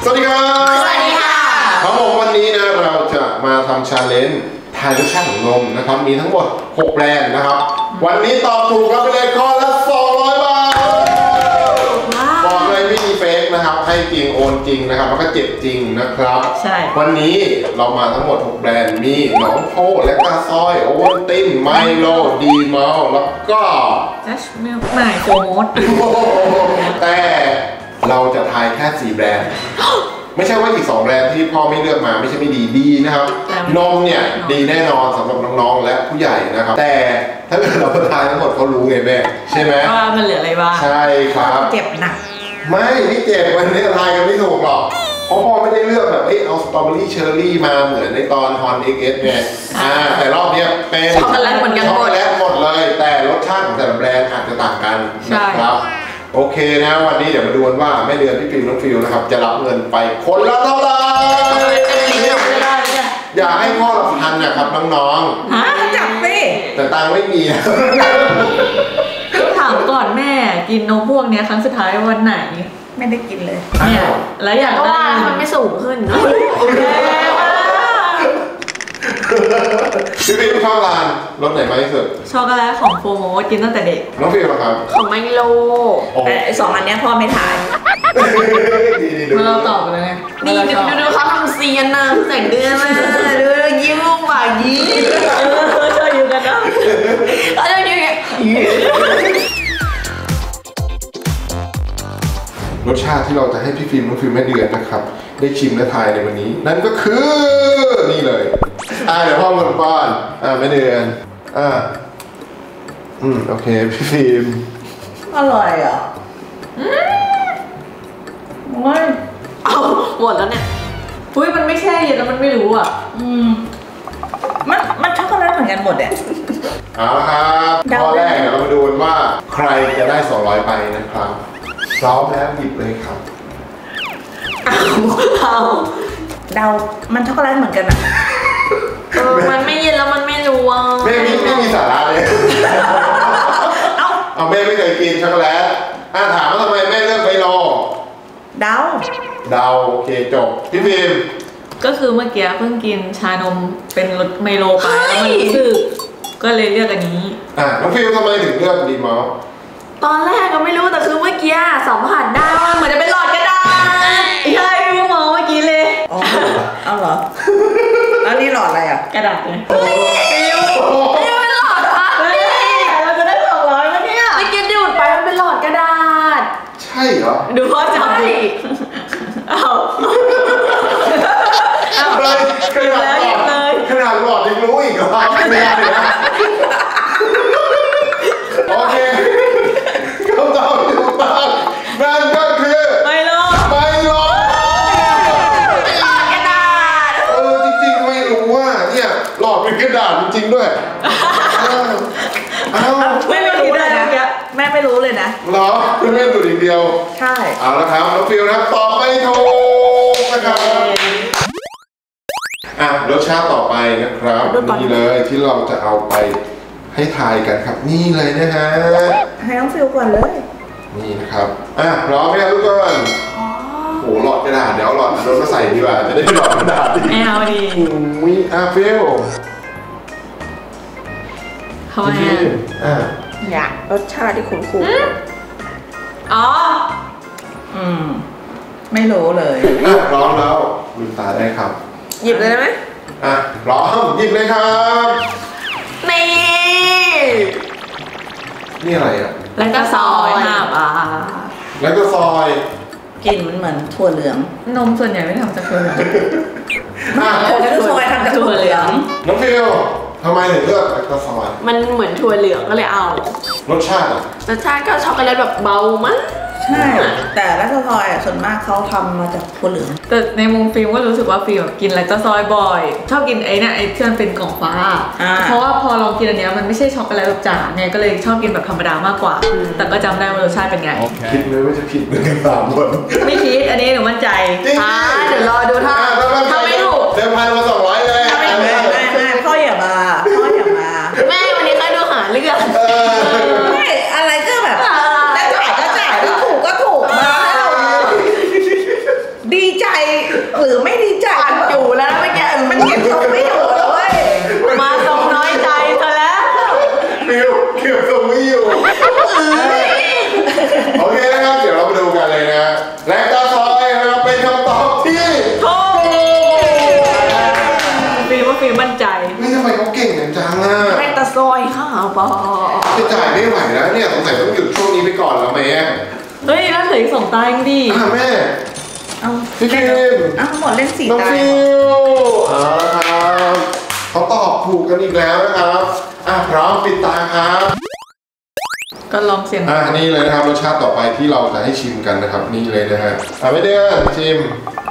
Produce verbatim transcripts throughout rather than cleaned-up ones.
สวัสดีครับสวัสดีค่ะครับผมวันนี้นะเราจะมาทำชาเลนจ์ทายรสชาติของนมนะครับมีทั้งหมดหกแบรนด์นะครับวันนี้ตอบถูกรับไปเลยข้อละสองร้อยบาทบอกเลยไม่มีเฟกนะครับให้จริงโอนจริงนะครับแล้วก็เจ็บจริงนะครับใช่วันนี้เรามาทั้งหมดหกแบรนด์มีหนองโพและกาซอยโอวัลตินไมโลดีเมาแล้วก็ดัชมิลใหม่โฟมดแต่เราจะทายแค่สี่แบรนด์ไม่ใช่ว่าอีกสองแบรนด์ที่พ่อไม่เลือกมาไม่ใช่ไม่ดีดีนะครับนมเนี่ยดีแน่นอนสำหรับน้องๆและผู้ใหญ่นะครับแต่ถ้าเกิดเราทายทั้งหมดเขารู้ไงแม่ใช่ไหมว่ามันเหลืออะไรบ้างใช่ครับเจ็บหนักไม่ไม่เจ็บวันนี้ทายกันไม่ถูกหรอกเพราะพ่อไม่ได้เลือกแบบเอ้เอาสตรอเบอรี่เชอร์รี่มาเหมือนในตอนฮอนเอ็กเอสไงอ่าแต่รอบนี้เป็นช็อกโกแลตหมดกันช็อกโกแลตหมดเลยแต่รสชาติของแต่ละแบรนด์อาจจะต่างกันนะครับโอเคนะวันนี้เดี๋ยวมาดูกันว่าแม่เดือนพี่ฟิล์มน้องฟิลนะครับจะรับเงินไปคนละเท่าไหร่อยากให้พ่อรับพันนะครับน้องๆฮะจับสิแต่ตังค์ไม่มีถามก่อนแม่กินนมพวกนี้ครั้งสุดท้ายวันไหนไม่ได้กินเลยเนี่ยแล้วอยากได้มันไม่สูงขึ้นเนาะพี่ฟิล์มชอบร้านรสไหนมากที่สุดช็อกโกแลตของโฟโมกินตั้งแต่เด็กน้องฟิล์มครับของไมโลแต่สองอันนี้พ่อไม่ถ่ายเมื่อเราตอบเลยไงนี่ดูดูเขาทำเซียนนะแต่งเดือนมาดูยิ้มมุกปากยิ้มเออชอบอยู่กันนะเขาจะอยู่อย่างรสชาติที่เราจะให้พี่ฟิล์มน้องฟิล์มแม่เดือนนะครับได้ชิมและทายในวันนี้นั่นก็คือนี่เลยอ่าเดี๋ยวพ่อมาป้อนอ่าแม่เดือนอ่าอืมโอเคพี่ฟิล์มอร่อยอ่ะอืมไม่เอาหมดแล้วเนี่ยอุ้ยมันไม่แช่เย็นแล้วมันไม่รู้อ่ะอืมมันมันช็อกโกแลตเหมือนกันหมดอ่ะเอาละครับข้อแรกเดี๋ยวเรามาดูกันว่าใครจะได้สองร้อยไปนะครับพร้อมแล้วหยิบเลยครับเอาเอาเดามันช็อกโกแลตเหมือนกันอ่ะเออมันไม่เย็นแล้วมันไม่รู้อ่ะแม่ไม่มีสาระเลยเอาเอาแม่ไม่เคยกินช็อกโกแลตอ่ะถามว่าทำไมแม่เลือกไมโลเดาเดาโอเคจบพี่ฟิล์มก็คือเมื่อกี้เพิ่งกินชานมเป็นรสไมโลไปแล้วมันรู้สึกก็เลยเลือกอันนี้อ่ะน้องฟิล์มทำไมถึงเลือกดีมาตอนแรกก็ไม่รู้แต่คือเมื่อกี้สัมผัสได้เหมือนจะเป็นหลอดกระดาษใช่พี่มองเมื่อกี้เลยอ๋อเอาเหรอแล้วนี่หลอดอะไรอ่ะกระดาษเลยฟิวนี่เป็นหลอดอ่ะเราจะได้สองร้อยมั้ยเนี่ยเมื่อกี้ดูดไปมันเป็นหลอดกระดาษใช่เหรอดูพ่อจับดิเอาเอาเลยขนาดหลอดขนาดหลอดยังรู้อีกเหรอไม่ได้เลยนะโอเคคำตอบถูกต้องนั่นก็คือไมโลไมโลหลอดกระดาษเออจริงๆไม่รู้ว่าเนี่ยหลอดเป็นกระดาษจริงๆด้วยอ้าวไม่รู้เลยนะแม่ไม่รู้เลยนะเหรอคุณแม่ดูอีกเดียวใช่เอาละครับน้องฟิลนะตอบไม่ถูกนะครับอ่ะรสชาติต่อไปนะครับนี่เลยที่เราจะเอาไปให้ทายกันครับนี่เลยนะฮะให้น้องฟิลก่อนเลยนี่นะครับอ่ะพร้อมไหมครับทุกคนโอ้หลอดกระดาษเดี๋ยวหลอดรถมาใส่ดีกว่าจะได้หลอดกระดาษดีไม่เอาดีมีอ่ะฟิลทำไมอ่ะอยากรสชาติที่คุ้นๆอ๋ออืมไม่รู้เลยอ่ะพร้อมแล้วลืมตาได้ครับหยิบเลยได้ไหมอ่ะพร้อมหยิบเลยครับนี่นี่อะไรอ่ะแล้วก็ซอยห้าบาทแล้วก็ซอยกลิ่นมันเหมือนถั่วเหลืองนมส่วนใหญ่ไม่ทำจากถั่วเหลืองแล้วก็ซอยทำจากถั่วเหลืองน้องฟิลทำไมถึงเลือกแล้วก็ซอยมันเหมือนถั่วเหลืองก็เลยเอารสชาติอ่ะรสชาติก็ช็อกโกแลตแบบเบามั้งใช่แต่แลคโตซอยส่วนมากเขาทำมาจากถั่วเหลืองแต่ในมุมฟิล์มก็รู้สึกว่าฟิล์มกินแลคโตซอยบ่อยชอบกินไอ้นี่ไอ้ที่มันเป็นกล่องฟ้าเพราะว่าพอลองกินอันนี้มันไม่ใช่ช็อกโกแลตแบบจ๋าไงก็เลยชอบกินแบบธรรมดามากกว่าแต่ก็จำได้ว่ารสชาติเป็นไงคิดเลยว่าจะผิดเหมือนกันสามคนไม่คิดอันนี้หนูมั่นใจอ่าเดี๋ยวรอดูถ้าถ้าไม่ถูกเดิมพันมาสองร้อยเลยไม่ไม่ไม่พ่ออย่ามาพ่ออย่ามาแม่วันนี้ใครดูหาเรื่องไม่อะไรก็แบบแล้วจ่ายก็จ่ายแล้วถูกก็ถูกมาให้เราดีใจไม่ไหวแล้วเนี่ยสงสัยต้องหยุดช่วงนี้ไปก่อนแล้วไหมเฮ้ยแล้วเหลืออีกสองตาเองดิอ่ะแม่เอาพี่ฟิล์มเอาหมดเล่นสี่น้องตาฟิวเอาละครับเขาตอบถูกกันอีกแล้วนะครับอ่ะพร้อมปิดตาครับก็ลองเสียงอ่ะนี่เลยนะครับรสชาติต่อไปที่เราจะให้ชิมกันนะครับนี่เลยนะฮะอ่ะไม่เดือนชิม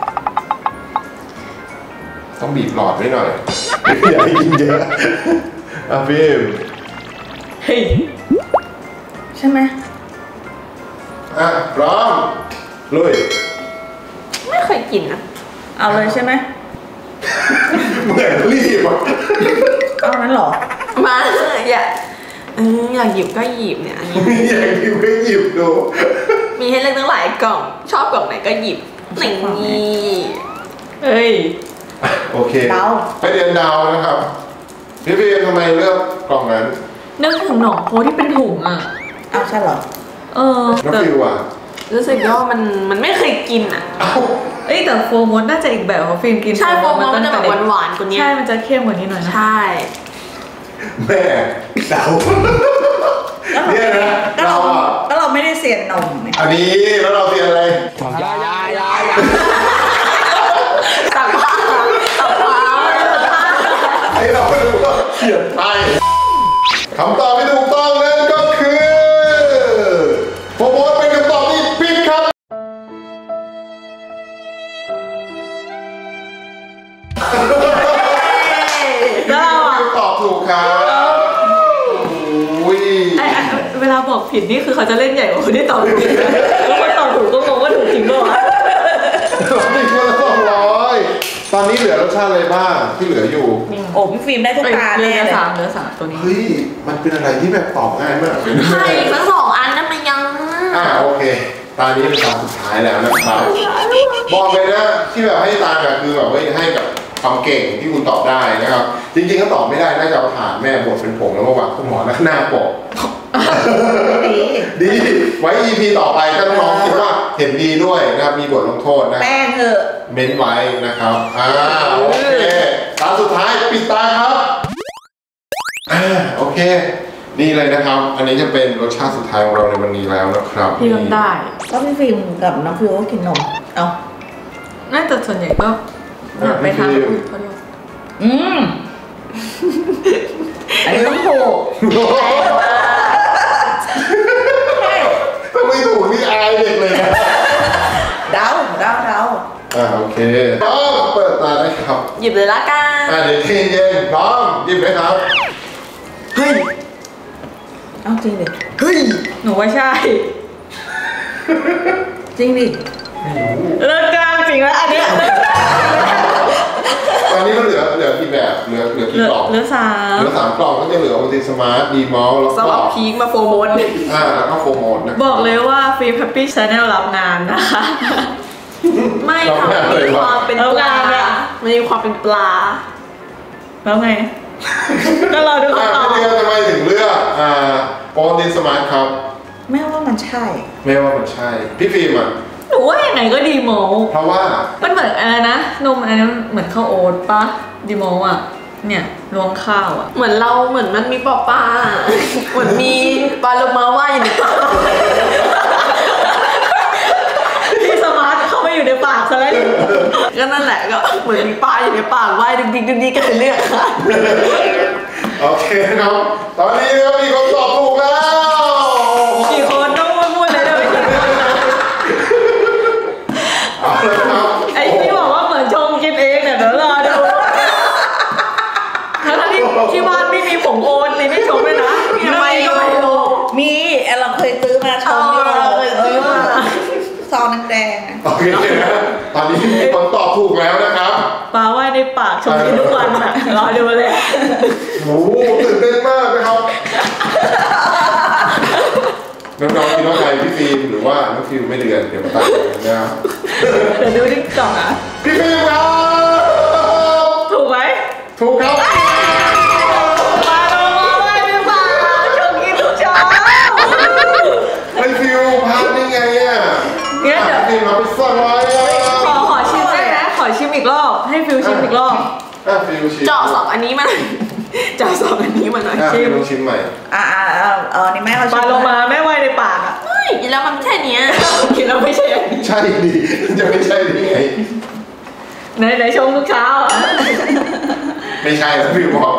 ต้องบีบหลอดไว้หน่อยอย่าให้กินเยอะอ่ะฟิล์มเฮ้ยใช่ไหมอ่ะพร้อมลุยไม่เคยกินนะเอาเลยใช่ไหมเหมือนรีบอ่ะเอานั้นเหรอมาอย่าเอออยากหยิบก็หยิบเนี่ยอันนี้อยากหยิบก็หยิบดูมีให้เลือกตั้งหลายกล่อง ชอบกล่องไหนก็หยิบนี่เฮ้ยโอเคให้เรียนดาวนะครับพี่ฟิล์มทำไมเลือกกล่องนั้นนึกถึงหนองโพที่เป็นถุงอ่ะเอาใช่เหรอเออน้องแต่ฟิวอ่ะรู้สึกว่ามันมันไม่เคยกินอ่ะเอ้าเอ้ยแต่โฟมดน่าจะอีกแบบเพราะฟิล์มกินใช่โฟมมันจะแบบตั้งแต่เด็กหวานๆกว่านี้ใช่มันจะเข้มกว่านี้หน่อยนะใช่แม่เดาเนี่ยนะก็เราเราอ่ะก็เราไม่ได้เซียนนมไงอันนี้แล้วเราเรียนอะไรตักผ้าตักผ้าให้เราไม่รู้ว่าเขียนไทยคำตอบที่ถูกต้องนั่นก็คือโฟมดเป็นคำตอบที่ผิดครับแล้วเราอ่ะตอบถูกครับโอ้ยไอ้ไอ้เวลาบอกผิดนี่คือเขาจะเล่นใหญ่กว่าคนที่ตอบถูกนะแล้วคนตอบถูกก็งงว่าถูกจริงป่ะวะนี่คนละสองร้อยตอนนี้เหลือรสชาติอะไรบ้างที่เหลืออยู่โอ้พี่ฟิล์มได้ทุกตาเหลืแน่อเลยสามเหลือสามตัวนี้เฮ้ย มันเป็นอะไรที่แบบตอบง่ายมากเลยนะใช่ทั้งสองอันนั่นมันยังอ่าโอเค ตอนนี้เป็นตาสุดท้ายแล้วนะครับบอกเลยนะที่แบบให้ตาแบบคือแบบว่าให้กับความเก่งที่คุณตอบได้นะครับ จริงๆก็ตอบไม่ได้น่าจะเอาผ่านแม่บทเป็นผงแล้วมาวางคุณหมอแล้วหน้าปกดีดีไว้ อี พี ต่อไปถ้าน้องๆคิดว่าเห็นดีด้วยนะครับมีบทลงโทษนะแป้งเถอะเม้นไว้นะครับอ่าโอเคตาสุดท้ายปิดตาครับอ่าโอเค นี่เลยนะครับ อันนี้จะเป็นรสชาติสุดท้ายของเราในวันนี้แล้วนะครับพี่ทำได้ก็พี่ฟิล์มกับน้องฟิวก็กินนม เอาน่าจะส่วนใหญ่ก็อยากไปทางอื่นเขาด้วยอืมอันนี้ต้องถูกถ้าไม่ถูกนี่อายเด็กเลยนะเดาเดาเดาอ่าโอเคพร้อมเปิดตาได้ครับหยิบเลยละกันอ่าเดี๋ยวเย็นๆพร้อมหยิบเลยครับเฮ้ยเอาจริงดิเฮ้ยหนูว่าใช่จริงดิเลิกกลางจริงแล้วอันเนี้ยตอนนี้ก็เหลือเหลือกี่แบบเหลือเหลือเหกี่ลือกล่องเหลือสามเหลือสามกล่องก็จะเหลือโอติสมาร์ทดีมอลแล้วสก็วัสดีพีคมาโฟร์โมดอ่าแล้วก็โฟร์โมดนะบอกเลยว่าฟีแฮปปี้ชาแนลรับงานนะคะไม่ค่ะมันมีความเป็นปลามันมีความเป็นปลาแล้วไง ก็รอดูอ่าคำตอบพี่เดียวทำไมถึงเลือกอ่าโอติสมาร์ทครับแม่ว่ามันใช่ไม่ว่ามันใช่พี่ฟิล์มอ่ะหนูว่ายังไงก็ดีโมเพราะว่ามันเหมือนอะไรนะนมอันนั้นเหมือนข้าวโอ๊ตปะดีโมอ่ะ เนี่ยรวงข้าวอ่ะเหมือนเราเหมือนมันมีปลาปลาเหมือนมีปลาโลมาว่ายอยู่ในปากพี่สมาร์ทเข้าไปอยู่ในปากซะแล้วก็นั่นแหละก็เหมือนมีปลาอยู่ในปากว่ายดึกดิกดึกดิกกันเลือกค่ะโอเคครับตอนนี้ก็มีคนตอบถูกแล้วกี่คนต้องพูดเลยได้ไหมกี่คนนะเอาเลยครับไอ้ที่บอกว่าเหมือนชงกินเองเนี่ยเดี๋ยวรอดูทั้งที่ที่บ้านไม่มีผงโอนนี่ไม่ชงด้วยนะมีอะไรก็ไม่รู้มีเราเคยซื้อมาชมอยู่เออเคยซื้อมาซองแดงโอเคนะตอนนี้มีคนตอบถูกแล้วนะครับปลาว่ายในปากชงกินทุกวันอ่ะรอดูเลยโอ้โหตื่นเต้นมากนะครับน้องๆคิดว่าใครพี่ฟิล์มหรือว่าน้องฟิลไม่เดือนเดี๋ยวมาตัดกันนะครับเดี๋ยวดูดิกล่องอ่ะพี่ฟิล์มครับถูกไหมถูกครับปลาโลมาว่ายในปากชงกินทุกเช้าไอฟิลพลาดได้ไงอ่ะเนี่ยเดี๋ยวฟิล์มเราไปสองร้อยอ่ะขอขอชิมได้ไหมขอชิมอีกรอบให้ฟิลชิมอีกรอบอ่ะฟิลชิมเจาะสองอันนี้มาหน่อยเจาะสองอันนี้มาหน่อยอ่ะฟิลลองชิมใหม่ๆอ่าอ่าเอาเอานี่แม่เอาปลาโลมาแม่ไวในปากอ่ะไม่กินแล้วมันแค่เนี้ยกินแล้วไม่ใช่อันนี้ใช่ดิจะไม่ใช่ดิไงในในชงทุกเช้าอ่ะไม่ใช่แล้วพี่บอก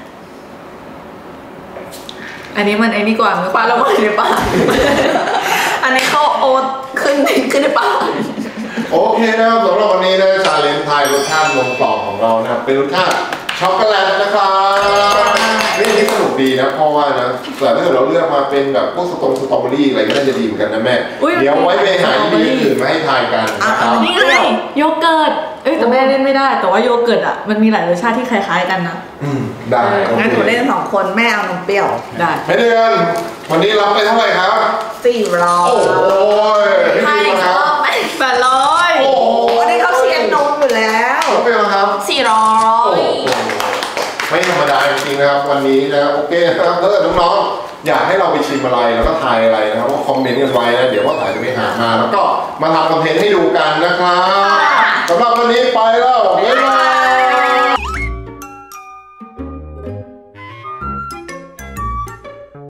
อันนี้มันไอ้นี่กว่ามันปลาโลมาในปากอันนี้เขาโอ๊ตขึ้นขึ้นในปากโอเคนะครับสำหรับวันนี้นะชาเลนจ์ทายรสชาตินมกล่องของเรานะครับเป็นรสชาติช็อกโกแลตนะครับนี่นี่สนุกดีนะเพราะว่านะแต่ถ้าเกิดเราเลือกมาเป็นแบบพวกสตรอสตรอเบอรี่อะไรก็น่าจะดีเหมือนกันนะแม่เดี๋ยวไว้ไปหาอีพีอื่นมาให้ทายกันนะครับนี่ไงโยเกิร์ตเอ้ยแต่แม่เล่นไม่ได้แต่ว่าโยเกิร์ตอ่ะมันมีหลายรสชาติที่คล้ายๆกันนะอืมได้งั้นหนูเล่นสองคนแม่เอานมเปรี้ยวได้ไม่เดือนวันนี้รับไปเท่าไหร่ครับสี่ร้อยโอ้ยใช่พี่คครัรับบแปดร้อยโอ้โหอันนี้เขาเชียร์นมอยู่แล้วรับไปแล้วครับสี่ร้อโอ้ยโหไม่ธรรมดาจริงๆนะครับวันนี้นะโอเคนะครับถ้าเกิดน้องๆอยากให้เราไปชิมอะไรแล้วก็ทายอะไรนะครับก็คอมเมนต์กันไว้นะเดี๋ยวว่าถ่ายจะไปหามาแล้วก็มาทำคอนเทนต์ให้ดูกันนะครับสำหรับวันนี้ไปแล้ว